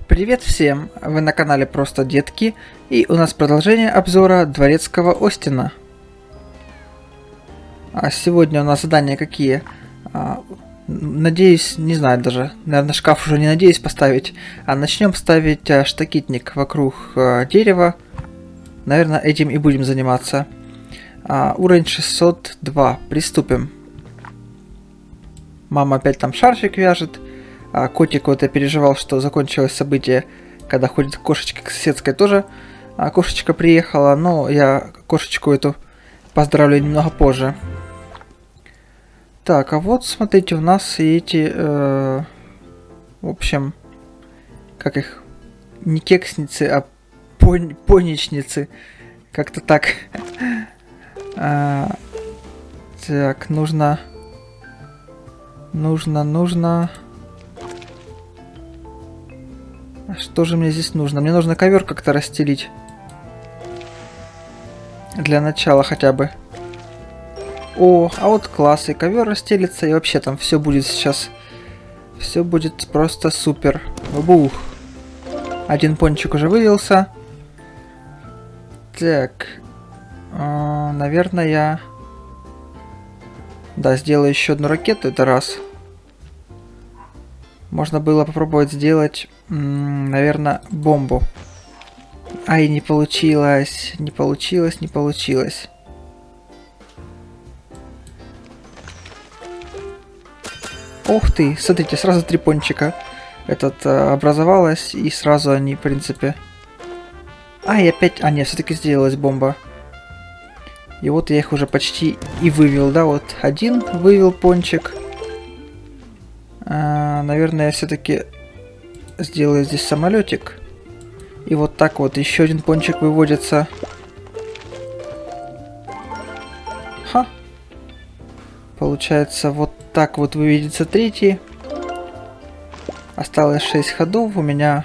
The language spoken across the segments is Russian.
Привет всем! Вы на канале Просто Детки, и у нас продолжение обзора Дворецкого Остина. А сегодня у нас задания какие? Надеюсь, не знаю даже, наверное, шкаф уже не надеюсь поставить, а начнем ставить штакетник вокруг дерева. Наверное, этим и будем заниматься. Уровень 602. Приступим. Мама опять там шарфик вяжет. Котик вот я переживал, что закончилось событие, когда ходит кошечка к соседской тоже. Кошечка приехала, но я кошечку эту поздравлю немного позже. Так, а вот смотрите, у нас и эти, в общем, как их, не кексницы, а поничницы. Как-то так. Так, нужно. Что же мне здесь нужно? Мне нужно ковер как-то расстелить. Для начала хотя бы. О, а вот класс, и ковер расстелится, и вообще там все будет сейчас. Все будет просто супер. Бух. Один пончик уже вывелся. Так. Наверное, я... Да, сделаю еще одну ракету, это раз. Можно было попробовать сделать, наверное, бомбу. Ай, не получилось. Не получилось. Ух ты, смотрите, сразу 3 пончика образовалось, и сразу они, в принципе... Ай, опять... А, нет, все-таки сделалась бомба. И вот я их уже почти и вывел, да, вот один вывел пончик. Наверное, я все-таки сделаю здесь самолетик. И вот так вот еще один пончик выводится. Ха. Получается, вот так вот выведется третий. Осталось 6 ходов. У меня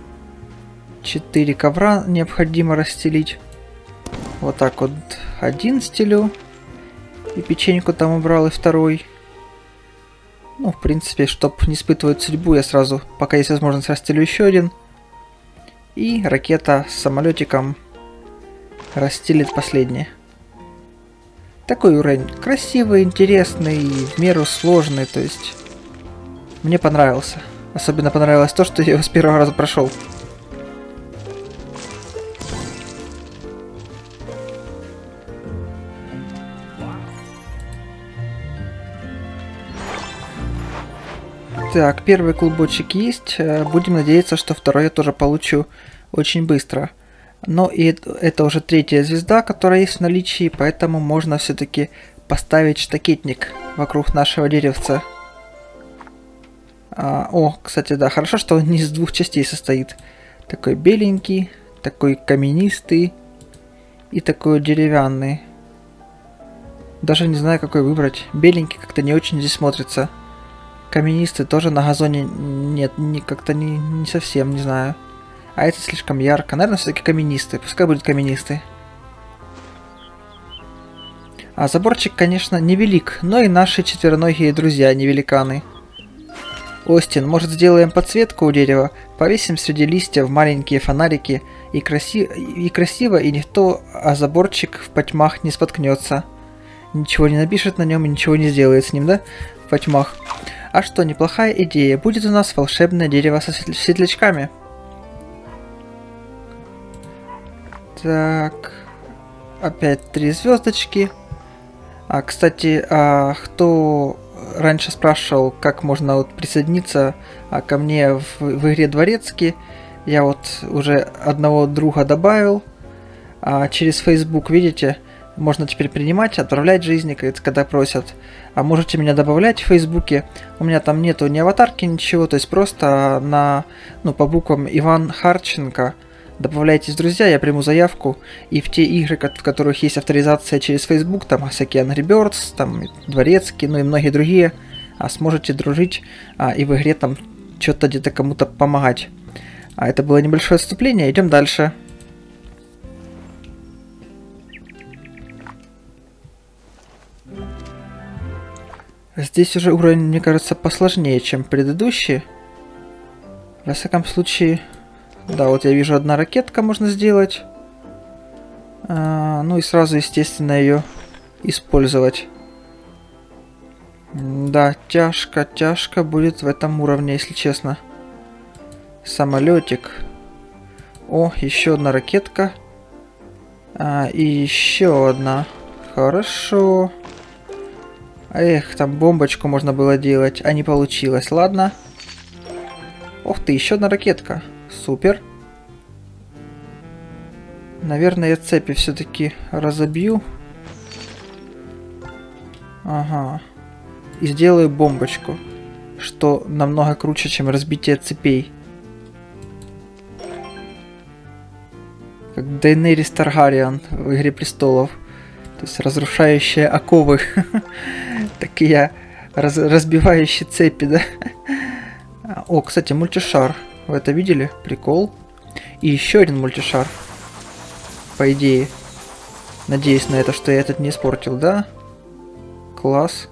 4 ковра необходимо расстелить. Вот так вот один стелю. И печеньку там убрал, и второй. Ну, в принципе, чтобы не испытывать судьбу, я сразу, пока есть возможность, расстелю еще один. И ракета с самолетиком расстелит последний. Такой уровень красивый, интересный, в меру сложный, то есть мне понравился. Особенно понравилось то, что я его с первого раза прошел. Так, первый клубочек есть. Будем надеяться, что второй я тоже получу очень быстро. Но и это уже третья звезда, которая есть в наличии, поэтому можно все-таки поставить штакетник вокруг нашего деревца. Кстати, да, хорошо, что он не из 2 частей состоит. Такой беленький, такой каменистый и такой деревянный. Даже не знаю, какой выбрать. Беленький как-то не очень здесь смотрится. Каменистый тоже на газоне нет, как-то не совсем, не знаю. А это слишком ярко. Наверное, все-таки каменистый. Пускай будет каменистый. А заборчик, конечно, невелик, но и наши четвероногие друзья невеликаны. Остин, может, сделаем подсветку у дерева? Повесим среди листьев маленькие фонарики, и красиво, и никто о заборчик в потьмах не споткнется. Ничего не напишет на нем и ничего не сделает с ним, да? В потьмах. А что, неплохая идея. Будет у нас волшебное дерево со светлячками. Так. Опять 3 звездочки. Кстати, кто раньше спрашивал, как можно вот присоединиться ко мне в игре Дворецкий, я вот уже одного друга добавил. Через Facebook, видите, можно теперь принимать, отправлять жизни, когда просят. А можете меня добавлять в Фейсбуке. У меня там нету ни аватарки, ничего. То есть просто по буквам Иван Харченко добавляйтесь в друзья, я приму заявку. И в те игры, в которых есть авторизация через Facebook, там всякие Angry Birds, там Дворецкий, ну и многие другие, сможете дружить и в игре там что-то где-то кому-то помогать. Это было небольшое отступление, идем дальше. Здесь уже уровень, мне кажется, посложнее, чем предыдущий. Во всяком случае, да, вот я вижу, одна ракетка можно сделать. Ну и сразу, естественно, ее использовать. Да, тяжко будет в этом уровне, если честно. Самолетик. О, еще одна ракетка. И еще одна. Хорошо. Эх, там бомбочку можно было делать, а не получилось. Ладно. Ох ты, еще одна ракетка. Супер. Наверное, я цепи все-таки разобью. Ага. И сделаю бомбочку. Что намного круче, чем разбитие цепей. Как Дейенерис Таргариен в Игре Престолов. То есть разрушающие оковы. Так и я. Разбивающие цепи, да? О, кстати, мультишар. Вы это видели? Прикол. И еще один мультишар. По идее. Надеюсь на это, что я этот не испортил, да? Класс.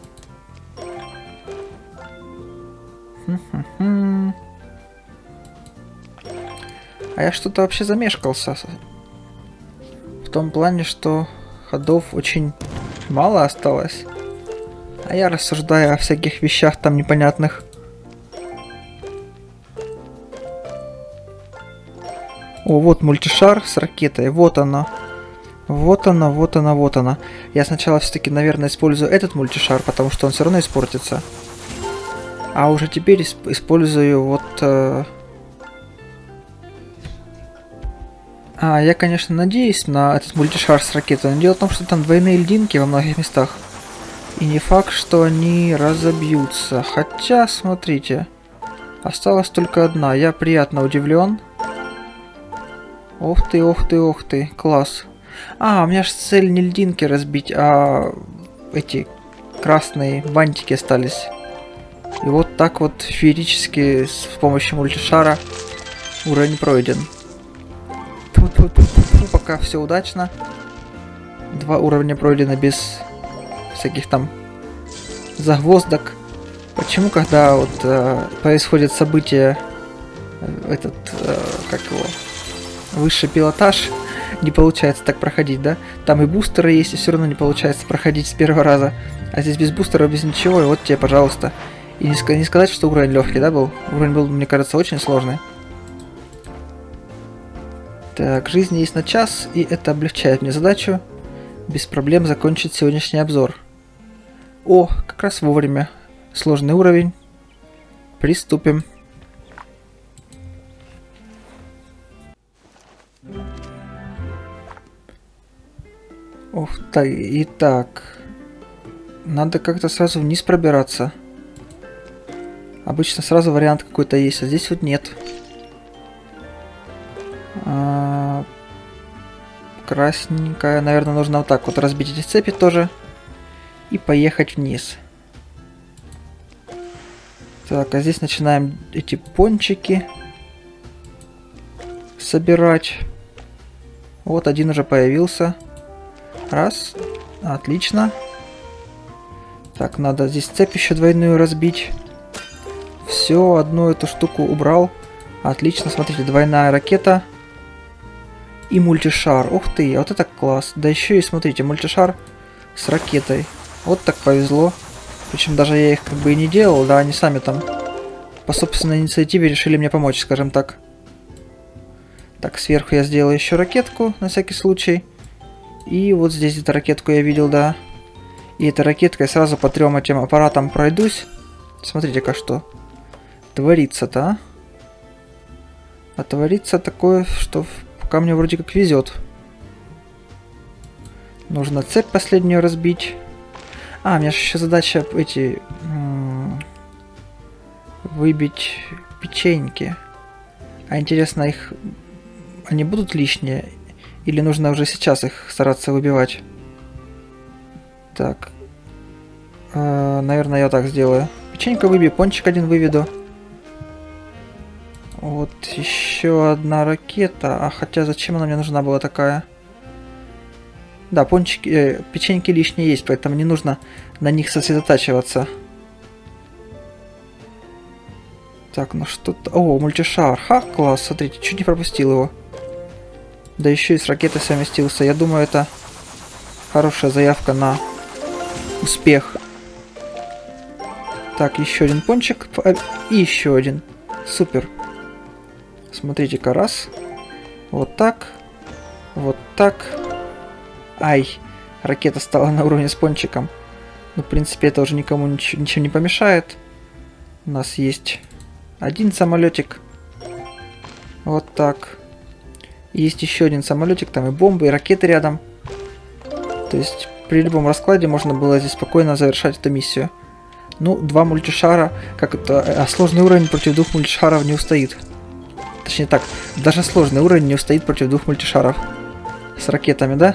А я что-то вообще замешкался. В том плане, что ходов очень мало осталось. А я рассуждаю о всяких вещах там непонятных. О, вот мультишар с ракетой. Вот она. Вот она, вот она, вот она. Я сначала все-таки, наверное, использую этот мультишар, потому что он все равно испортится. А уже теперь использую вот... я, конечно, надеюсь на этот мультишар с ракетой, но дело в том, что там двойные льдинки во многих местах. И не факт, что они разобьются. Хотя, смотрите, осталась только одна. Я приятно удивлен. Ох ты, ох ты, ох ты, класс. У меня же цель не льдинки разбить, а эти красные бантики остались. И вот так вот феерически с помощью мультишара уровень пройден. Пока все удачно. 2 уровня пройдено без всяких там загвоздок. Почему, когда вот происходит событие, как его, высший пилотаж, не получается так проходить, да? Там и бустеры есть, и все равно не получается проходить с первого раза. А здесь без бустера, без ничего, и вот тебе, пожалуйста. И не сказать, что уровень легкий, да, был? Уровень был, мне кажется, очень сложный. Так, жизни есть на час, и это облегчает мне задачу без проблем закончить сегодняшний обзор. О, как раз вовремя. Сложный уровень. Приступим. Ох, так, итак. Надо как-то сразу вниз пробираться. Обычно сразу вариант какой-то есть, а здесь вот нет. Красненькая. Наверное, нужно вот так вот разбить эти цепи тоже. И поехать вниз. Так, а здесь начинаем эти пончики собирать. Вот один уже появился. Раз. Отлично. Так, надо здесь цепь еще двойную разбить. Все, одну эту штуку убрал. Отлично, смотрите, двойная ракета. И мультишар. Ух ты, вот это класс. Да еще и, смотрите, мультишар с ракетой. Вот так повезло. Причем даже я их как бы и не делал, да, они сами там по собственной инициативе решили мне помочь, скажем так. Так, сверху я сделаю еще ракетку, на всякий случай. И вот здесь эту ракетку я видел, да. И этой ракеткой сразу по 3 этим аппаратам пройдусь. Смотрите-ка, что творится-то, а? А творится такое, что пока мне вроде как везет. Нужно цепь последнюю разбить. У меня же еще задача эти... выбить печеньки. А интересно, их... они будут лишние? Или нужно уже сейчас их стараться выбивать? Так. Наверное, я так сделаю. Печенька выбью, пончик один выведу. Вот еще одна ракета. Хотя зачем она мне нужна была такая? Да, пончики, печеньки лишние есть, поэтому не нужно на них сосредотачиваться. Так, ну что-то... О, мультишар. Ха, класс, смотрите, чуть не пропустил его. Да еще и с ракетой совместился. Я думаю, это хорошая заявка на успех. Так, еще один пончик. И еще один. Супер. Смотрите-ка, раз. Вот так. Вот так. Ай. Ракета стала на уровне с пончиком. Ну, в принципе, это уже никому ничем не помешает. У нас есть один самолетик. Вот так. Есть еще один самолетик, там и бомбы, и ракеты рядом. То есть при любом раскладе можно было здесь спокойно завершать эту миссию. Ну, 2 мультишара, как это, сложный уровень против 2 мультишаров не устоит. Точнее так, даже сложный уровень не устоит против 2 мультишаров. С ракетами, да?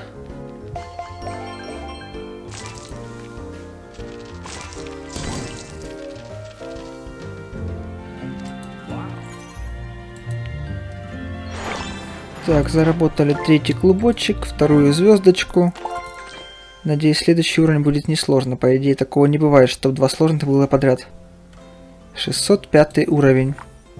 Так, заработали 3-й клубочек, 2-ю звездочку. Надеюсь, следующий уровень будет несложно. По идее, такого не бывает, чтобы 2 сложных было подряд. 605 уровень.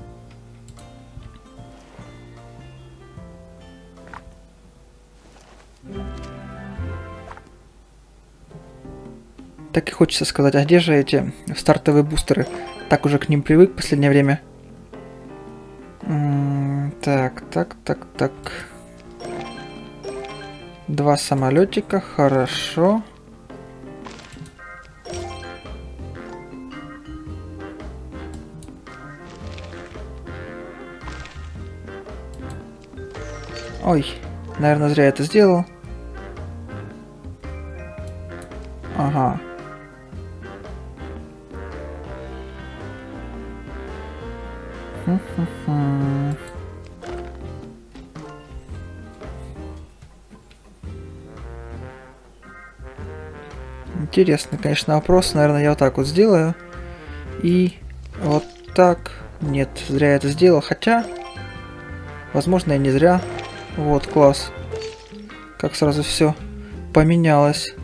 Так и хочется сказать, а где же эти стартовые бустеры? Так уже к ним привык в последнее время. Так. 2 самолетика, хорошо. Ой, наверное, зря я это сделал. Ага. Интересный, конечно, вопрос. Наверное, я вот так вот сделаю. И вот так. Нет, зря я это сделал. Хотя, возможно, и не зря. Вот, класс. Как сразу все поменялось.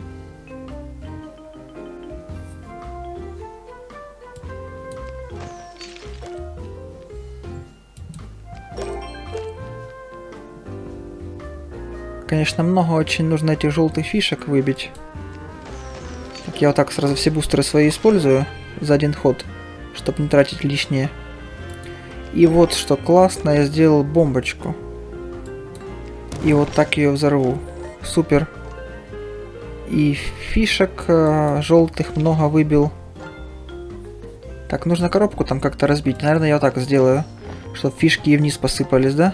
Конечно, много очень нужно этих желтых фишек выбить. Так, я вот так сразу все бустеры свои использую за один ход, чтобы не тратить лишнее. И вот что классно, я сделал бомбочку. И вот так ее взорву. Супер. И фишек желтых много выбил. Так, нужно коробку там как-то разбить. Наверное, я вот так сделаю, чтобы фишки и вниз посыпались, да?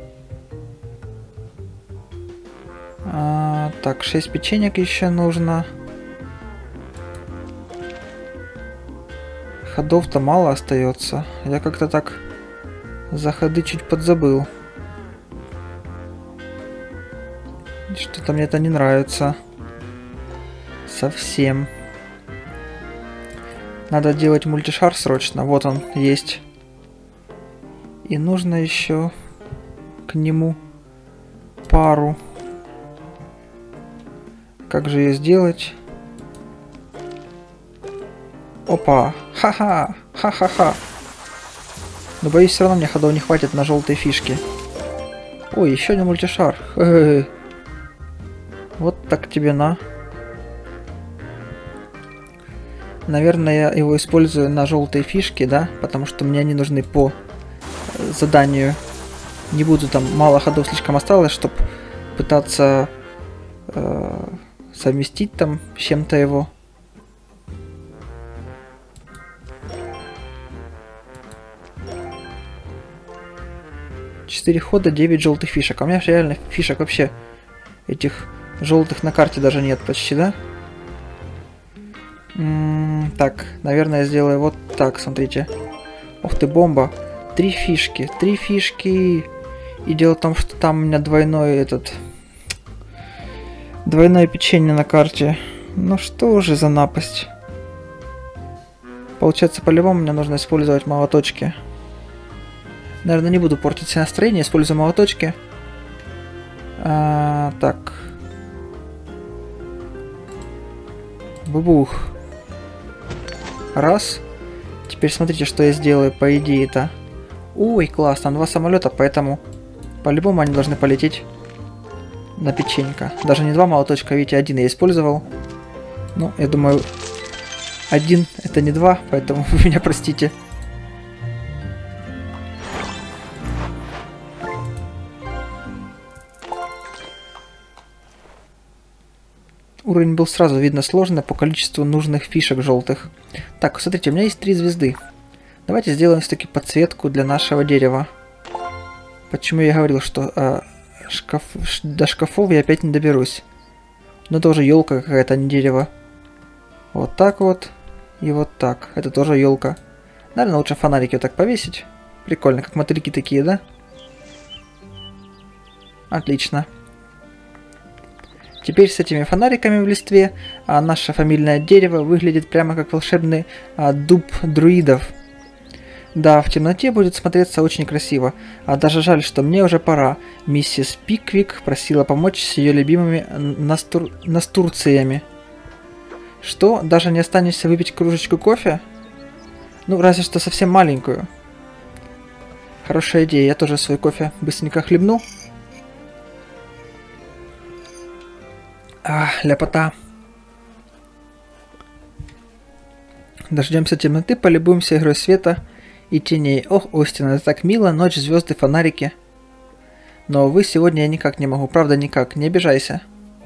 Так, 6 печенек еще нужно. Ходов-то мало остается. Я как-то так за ходы чуть подзабыл. Что-то мне это не нравится. Совсем. Надо делать мультишар срочно. Вот он есть. И нужно еще к нему пару. Как же ее сделать? Опа! Ха-ха! Ха-ха-ха! Но боюсь, все равно мне ходов не хватит на желтые фишки. Ой, еще один мультишар. Вот так тебе на. Наверное, я его использую на желтые фишки, да? Потому что мне они нужны по заданию. Не буду там, мало ходов слишком осталось, чтобы пытаться совместить там с чем-то его. Четыре хода, 9 желтых фишек. А у меня же реально фишек вообще этих желтых на карте даже нет почти, да? Так, наверное, я сделаю вот так, смотрите. Ух ты, бомба. 3 фишки, 3 фишки. И дело в том, что там у меня двойное печенье на карте. Ну что же за напасть. Получается, по-любому мне нужно использовать молоточки. Наверное, не буду портить себе настроение, использую молоточки. Так. Бубух. Раз. Теперь смотрите, что я сделаю, по идее-то. Ой, класс, там 2 самолета, поэтому по-любому они должны полететь на печенька. Даже не 2 молоточка, видите, 1 я использовал. Ну, я думаю, 1 это не 2, поэтому вы меня простите. Уровень был сразу видно сложный по количеству нужных фишек желтых. Так, смотрите, у меня есть 3 звезды. Давайте сделаем все-таки подсветку для нашего дерева. Почему я говорил, что до шкафов я опять не доберусь. Но тоже елка какая-то, а не дерево. Вот так вот. И вот так. Это тоже елка. Наверное, лучше фонарики вот так повесить. Прикольно, как мотыльки такие, да? Отлично. Теперь с этими фонариками в листве наше фамильное дерево выглядит прямо как волшебный дуб друидов. Да, в темноте будет смотреться очень красиво. Даже жаль, что мне уже пора. Миссис Пиквик просила помочь с ее любимыми настурциями. Что? Даже не останешься выпить кружечку кофе? Ну, разве что совсем маленькую. Хорошая идея, я тоже свой кофе быстренько хлебну. Ляпота. Дождемся темноты, полюбуемся игрой света и теней. Ох, Остин, это так мило, ночь, звезды, фонарики. Но, увы, сегодня я никак не могу, правда никак, не обижайся.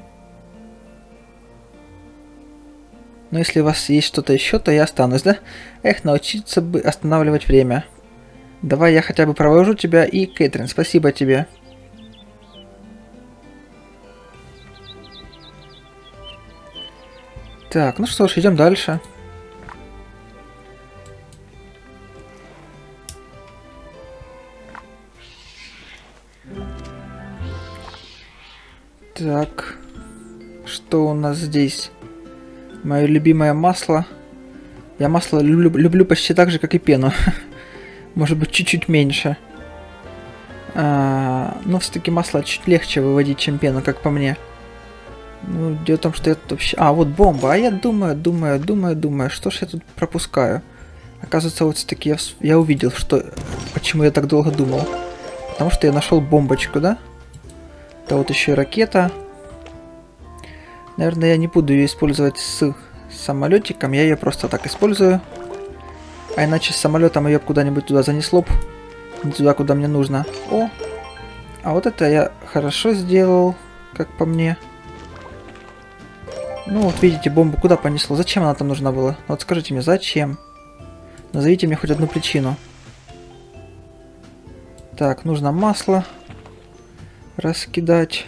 Но если у вас есть что-то еще, то я останусь, да? Эх, научиться бы останавливать время. Давай я хотя бы провожу тебя и Кэтрин, спасибо тебе. Так, ну что ж, идем дальше. Так, что у нас здесь? Мое любимое масло. Я масло люблю почти так же, как и пену. Может быть, чуть-чуть меньше. Но все-таки масло чуть легче выводить, чем пену, как по мне. Ну, дело в том, что я тут вообще... вот бомба. А я думаю, что ж я тут пропускаю? Оказывается, вот все-таки я увидел, что... Почему я так долго думал. Потому что я нашел бомбочку, да? Да вот еще и ракета. Наверное, я не буду ее использовать с самолетиком. Я ее просто так использую. А иначе с самолетом ее куда-нибудь туда занесло б. Не туда, куда мне нужно. О! А вот это я хорошо сделал, как по мне. Ну вот видите, бомбу куда понесло? Зачем она там нужна была? Вот скажите мне, зачем? Назовите мне хоть одну причину. Так, нужно масло раскидать.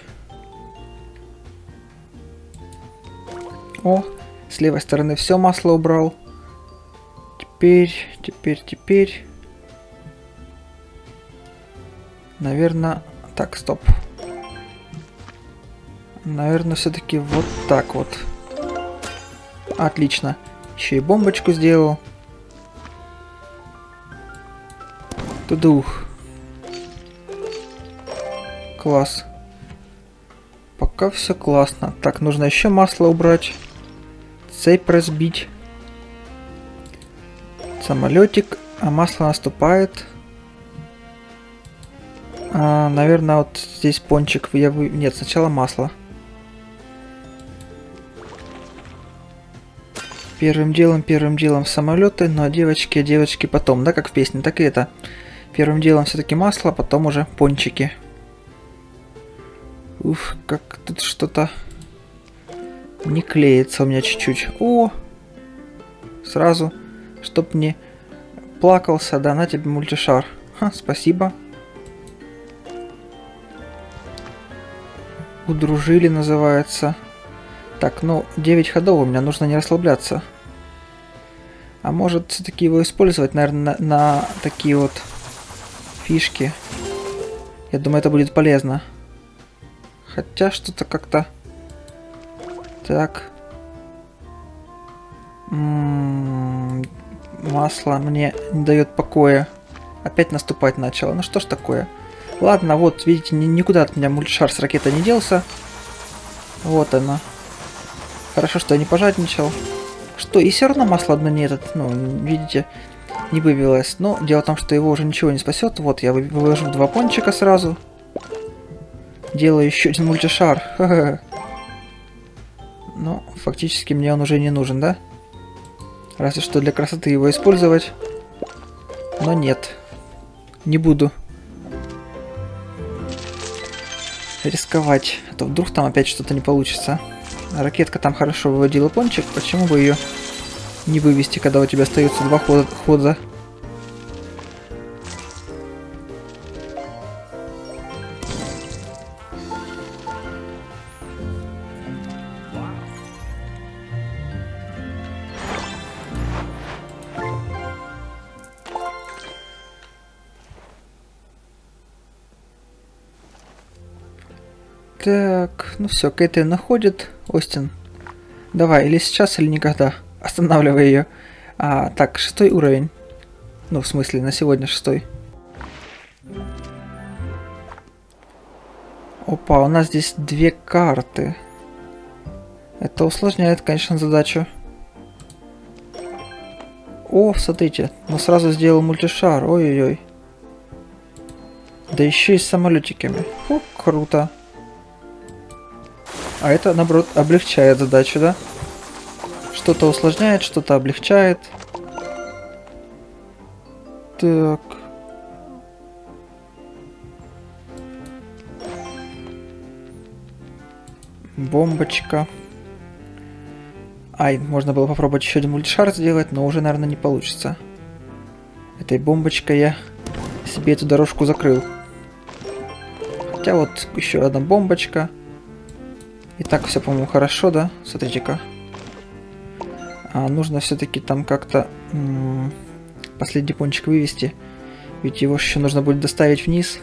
О, с левой стороны все масло убрал. Теперь. Наверное... Так, стоп. Наверное, все-таки вот так вот. Отлично. Еще и бомбочку сделал. Тудух. Класс. Пока все классно. Так, нужно еще масло убрать. Цепь разбить. Самолетик. А масло наступает. Наверное, вот здесь пончик. Нет, сначала масло. Первым делом самолеты, но девочки потом, да, как в песне, так и это. Первым делом все-таки масло, потом уже пончики. Уф, как тут что-то не клеится у меня чуть-чуть. О! Сразу, чтоб не плакался, да, на тебе мультишар. Ха, спасибо. Удружили, называется. Так, ну, 9 ходов у меня, нужно не расслабляться. А может, все-таки его использовать, наверное, на такие вот фишки. Я думаю, это будет полезно. Хотя что-то как-то... Так. Масло мне не дает покоя. Опять наступать начало. Ну что ж такое? Ладно, вот, видите, никуда от меня мультишар с ракетой не делся. Вот она. Хорошо, что я не пожадничал. Что, и все равно масло одно не этот, ну, видите, не вывелось. Но дело в том, что его уже ничего не спасет. Вот, я выложу 2 пончика сразу. Делаю еще один мультишар. Ха-ха. Но фактически мне он уже не нужен, да? Разве что для красоты его использовать. Но нет. Не буду рисковать. А то вдруг там опять что-то не получится. Ракетка там хорошо выводила пончик. Почему бы ее не вывести, когда у тебя остается 2 хода? Так, ну все, Кэтрин находит. Остин, давай, или сейчас, или никогда. Останавливай ее. Так, 6 уровень. Ну, в смысле, на сегодня 6. Опа, у нас здесь 2 карты. Это усложняет, конечно, задачу. О, смотрите, мы сразу сделал мультишар. Ой-ой-ой. Да еще и с самолетиками. О, круто. А это, наоборот, облегчает задачу, да? Что-то усложняет, что-то облегчает. Так. Бомбочка. Ай, можно было попробовать еще один мультишар сделать, но уже, наверное, не получится. Этой бомбочкой я себе эту дорожку закрыл. Хотя вот еще одна бомбочка. И так все, по-моему, хорошо, да? Смотрите-ка. Нужно все-таки там как-то последний пончик вывести. Ведь его еще нужно будет доставить вниз.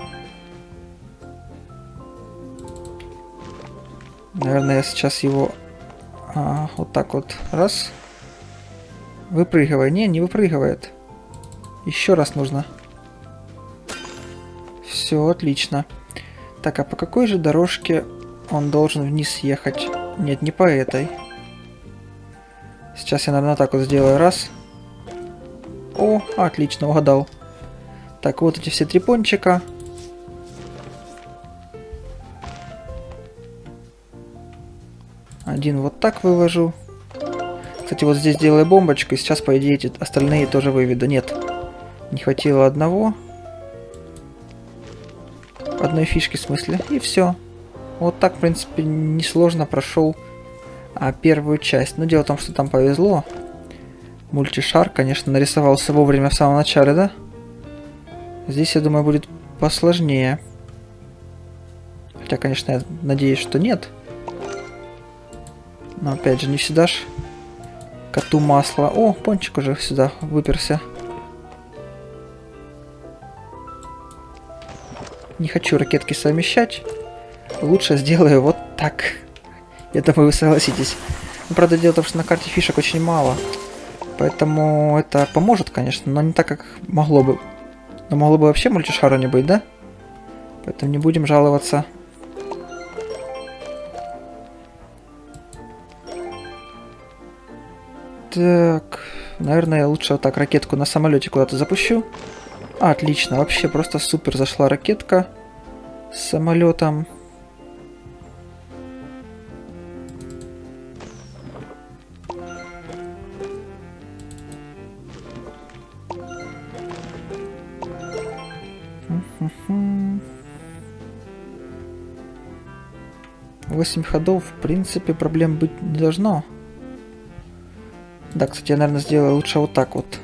Наверное, я сейчас его вот так вот раз. Выпрыгивай. Не выпрыгивает. Еще раз нужно. Все, отлично. Так, а по какой же дорожке он должен вниз ехать? Нет, не по этой. Сейчас я, наверное, так вот сделаю. Раз. О, отлично, угадал. Так, вот эти все 3 пончика. Один вот так вывожу. Кстати, вот здесь делаю бомбочку, и сейчас, по идее, эти остальные тоже выведу. Нет, не хватило одного. Одной фишки, в смысле. И все. Вот так, в принципе, несложно прошел первую часть. Но дело в том, что там повезло. Мультишар, конечно, нарисовался вовремя в самом начале, да? Здесь, я думаю, будет посложнее. Хотя, конечно, я надеюсь, что нет. Но, опять же, не всегда ж коту масло. О, пончик уже сюда выперся. Не хочу ракетки совмещать. Лучше сделаю вот так. Я думаю, вы согласитесь. Но, правда, дело в том, что на карте фишек очень мало. Поэтому это поможет, конечно, но не так, как могло бы. Но могло бы вообще мультишара не быть, да? Поэтому не будем жаловаться. Так, наверное, я лучше вот так ракетку на самолете куда-то запущу. Отлично, вообще просто супер зашла ракетка с самолетом. Восемь ходов, в принципе, проблем быть не должно. Да, кстати, я, наверное, сделаю лучше вот так вот.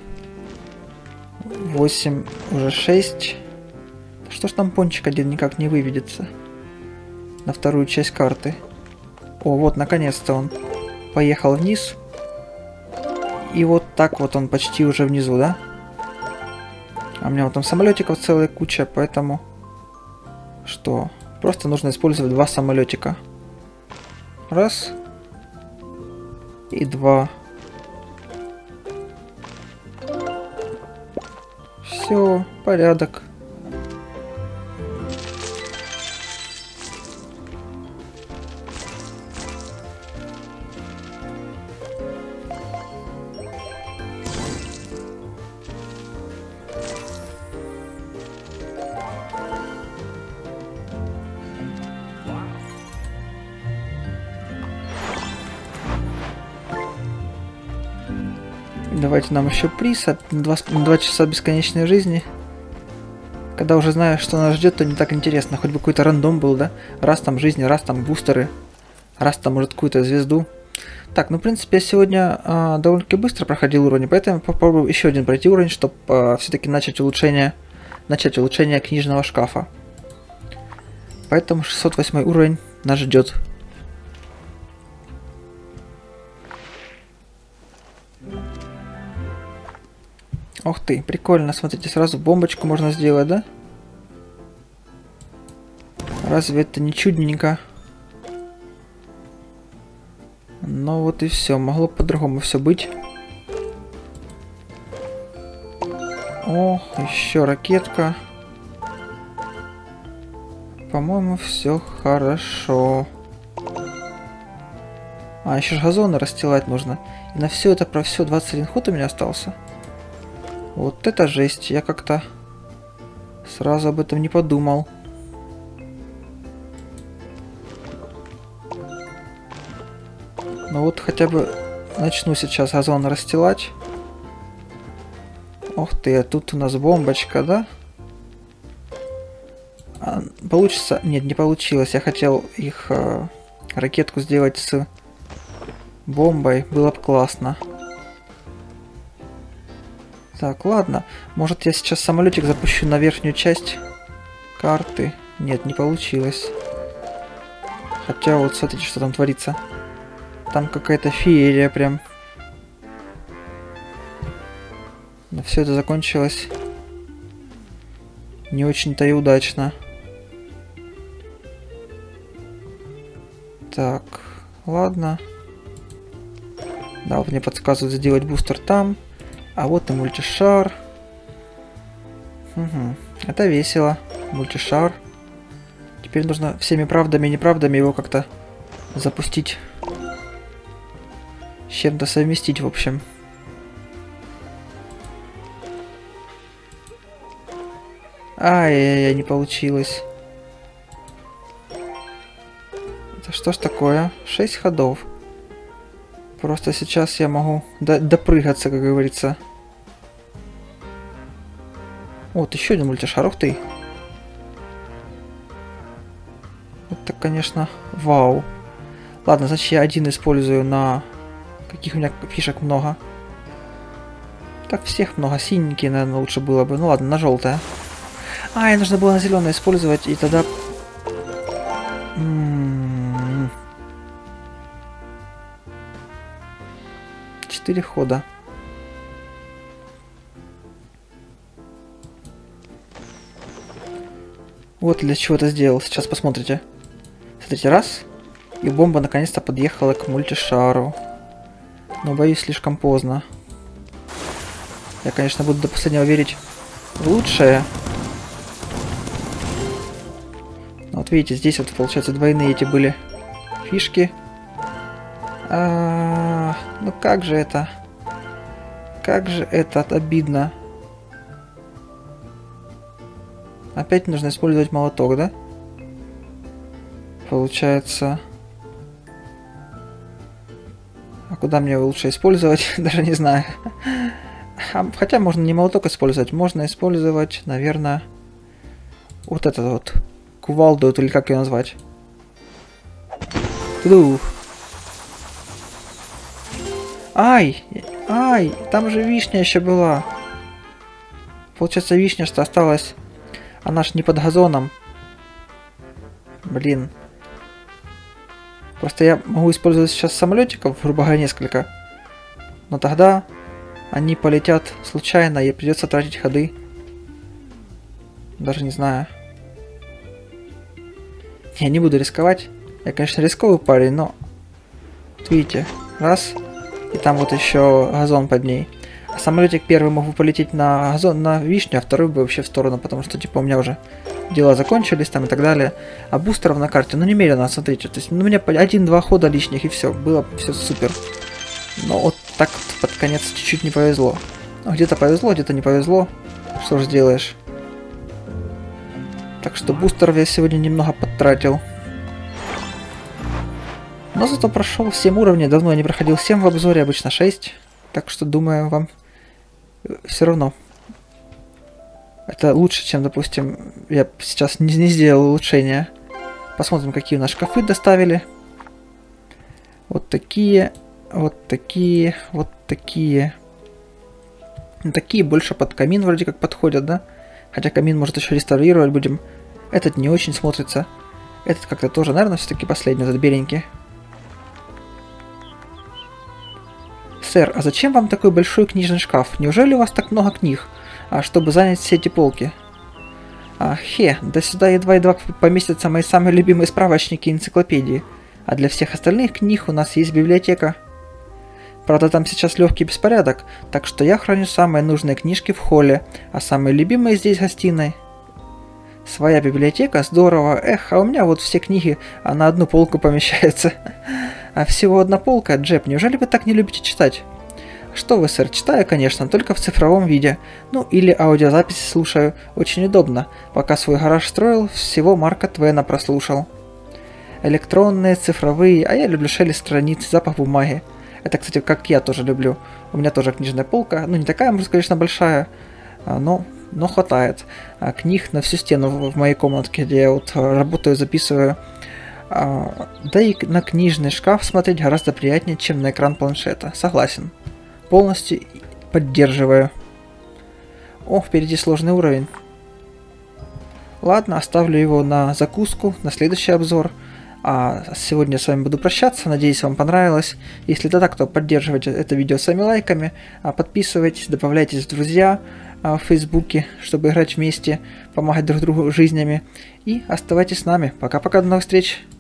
8, уже 6. Что ж там пончик один никак не выведется на вторую часть карты. О, вот, наконец-то он поехал вниз. И вот так вот он почти уже внизу, да? А у меня вот там самолетиков целая куча, поэтому... Что? Просто нужно использовать 2 самолетика. Раз. И 2. Все, порядок. Давайте нам еще приз. На 2 часа бесконечной жизни. Когда уже знаешь, что нас ждет, то не так интересно. Хоть бы какой-то рандом был, да? Раз там жизни, раз там бустеры. Раз там, может, какую-то звезду. Так, ну, в принципе, я сегодня довольно-таки быстро проходил уровень, поэтому попробую еще один пройти уровень, чтобы все-таки начать улучшение книжного шкафа. Поэтому 608 уровень нас ждет. Ух ты, прикольно, смотрите, сразу бомбочку можно сделать, да? Разве это не чудненько? Ну вот и все, могло по-другому все быть. О, еще ракетка. По-моему, все хорошо. А, еще ж газоны расстилать нужно. И на все это про все 21 ход у меня остался. Вот это жесть, я как-то сразу об этом не подумал. Ну вот хотя бы начну сейчас газон расстилать. Ух ты, а тут у нас бомбочка, да? А, получится? Нет, не получилось. Я хотел их ракетку сделать с бомбой. Было бы классно. Так, ладно. Может, я сейчас самолетик запущу на верхнюю часть карты. Нет, не получилось. Хотя вот смотрите, что там творится. Там какая-то феерия прям. Но все это закончилось не очень-то и удачно. Так, ладно. Да, вот мне подсказывают сделать бустер там. А вот и мультишар. Угу. Это весело. Мультишар. Теперь нужно всеми правдами и неправдами его как-то запустить. С чем-то совместить, в общем. Ай-яй-яй, не получилось. Это что ж такое? 6 ходов. Просто сейчас я могу допрыгаться, как говорится. Вот, еще один мультишар, ух ты. Это, конечно, вау. Ладно, значит, я один использую на... Каких у меня фишек много. Так, всех много. Синенькие, наверное, лучше было бы. Ну ладно, на желтое. Ай, нужно было на зеленое использовать, и тогда... 4 хода. Вот для чего это сделал. Сейчас посмотрите. Смотрите, раз. И бомба наконец-то подъехала к мультишару. Но боюсь, слишком поздно. Я, конечно, буду до последнего верить в лучшее. Но вот видите, здесь вот, получается, двойные эти были фишки. Ну как же это? Как же это обидно. Опять нужно использовать молоток, да? Получается... А куда мне его лучше использовать? Даже не знаю. Хотя можно не молоток использовать. Можно использовать, наверное, вот этот вот. Кувалду, или как ее назвать. Тух. Ай! Ай! Там же вишня еще была. Получается, вишня что осталась. Она ж не под газоном. Блин. Просто я могу использовать сейчас самолетиков, грубо говоря, несколько. Но тогда они полетят случайно, и придется тратить ходы. Даже не знаю. Я не буду рисковать. Я, конечно, рисковый парень, но... Вот видите, раз. И там вот еще газон под ней. А самолетик первый мог бы полететь на газон, на вишню, а второй бы вообще в сторону, потому что, типа, у меня уже дела закончились там и так далее. А бустеров на карте, ну, немерено, смотрите. То есть, ну, у меня 1-2 хода лишних, и все. Было все супер. Но вот так вот под конец чуть-чуть не повезло. Ну, где-то повезло, где-то не повезло. Что ж сделаешь. Так что бустеров я сегодня немного потратил. Но зато прошел 7 уровней. Давно я не проходил 7 в обзоре, обычно 6. Так что, думаю, вам все равно. Это лучше, чем, допустим, я сейчас не сделал улучшения. Посмотрим, какие у нас шкафы доставили. Вот такие, вот такие, вот такие. Такие больше под камин вроде как подходят, да? Хотя камин, может, еще реставрировать будем. Этот не очень смотрится. Этот как-то тоже, наверное, все-таки последний, этот беленький. Сэр, а зачем вам такой большой книжный шкаф? Неужели у вас так много книг? Чтобы занять все эти полки? Да сюда едва-едва поместятся мои самые любимые справочники и энциклопедии. А для всех остальных книг у нас есть библиотека. Правда, там сейчас легкий беспорядок, так что я храню самые нужные книжки в холле, а самые любимые здесь в гостиной. Своя библиотека? Здорово. Эх, а у меня вот все книги на одну полку помещаются. А всего одна полка? Джеб, неужели вы так не любите читать? Что вы, сэр, читаю, конечно, только в цифровом виде. Ну, или аудиозаписи слушаю. Очень удобно. Пока свой гараж строил, всего Марка Твена прослушал. Электронные, цифровые, а я люблю шелест страниц, запах бумаги. Это, кстати, как я тоже люблю. У меня тоже книжная полка. Ну, не такая, может, конечно, большая, но хватает. Книг на всю стену в моей комнатке, где я вот работаю, записываю. Да и на книжный шкаф смотреть гораздо приятнее, чем на экран планшета. Согласен. Полностью поддерживаю. О, впереди сложный уровень. Ладно, оставлю его на закуску, на следующий обзор. А сегодня с вами буду прощаться. Надеюсь, вам понравилось. Если это так, то поддерживайте это видео своими лайками. Подписывайтесь, добавляйтесь в друзья в Фейсбуке, чтобы играть вместе, помогать друг другу жизнями. И оставайтесь с нами. Пока-пока, до новых встреч.